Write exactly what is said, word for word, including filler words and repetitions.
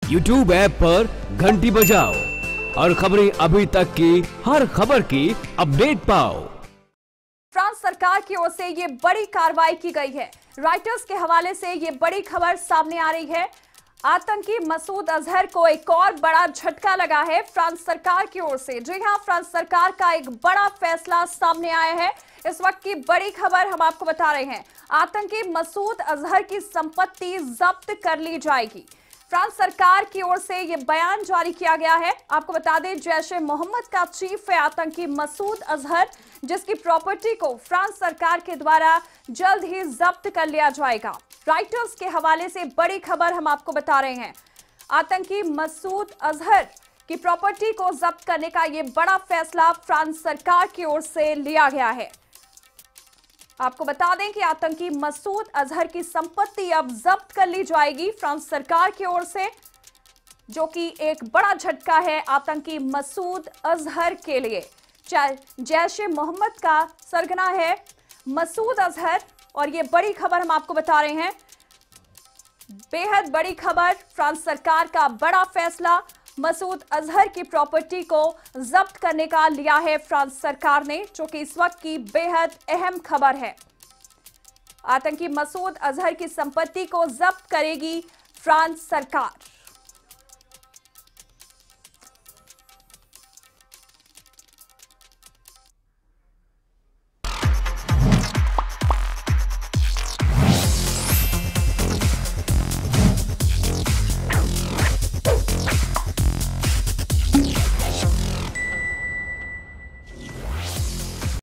YouTube app पर घंटी बजाओ और खबरें अभी तक की हर खबर की अपडेट पाओ। फ्रांस सरकार की ओर से ये बड़ी कार्रवाई की गई है। रॉयटर्स के हवाले से ये बड़ी खबर सामने आ रही है। आतंकी मसूद अजहर को एक और बड़ा झटका लगा है फ्रांस सरकार की ओर से। जी हां, फ्रांस सरकार का एक बड़ा फैसला सामने आया है। इस वक्त की बड़ी खबर हम आपको बता रहे हैं। आतंकी मसूद अजहर की संपत्ति जब्त कर ली जाएगी। फ्रांस सरकार की ओर से यह बयान जारी किया गया है। आपको बता दें, जैश ए मोहम्मद का चीफ है आतंकी मसूद अजहर, जिसकी प्रॉपर्टी को फ्रांस सरकार के द्वारा जल्द ही जब्त कर लिया जाएगा। रॉयटर्स के हवाले से बड़ी खबर हम आपको बता रहे हैं। आतंकी मसूद अजहर की प्रॉपर्टी को जब्त करने का यह बड़ा फैसला फ्रांस सरकार की ओर से लिया गया है। आपको बता दें कि आतंकी मसूद अजहर की संपत्ति अब जब्त कर ली जाएगी फ्रांस सरकार की ओर से, जो कि एक बड़ा झटका है आतंकी मसूद अजहर के लिए। जैश ए मोहम्मद का सरगना है मसूद अजहर और ये बड़ी खबर हम आपको बता रहे हैं। बेहद बड़ी खबर, फ्रांस सरकार का बड़ा फैसला मसूद अजहर की प्रॉपर्टी को जब्त करने का लिया है फ्रांस सरकार ने, जो कि इस वक्त की बेहद अहम खबर है। आतंकी मसूद अजहर की संपत्ति को जब्त करेगी फ्रांस सरकार।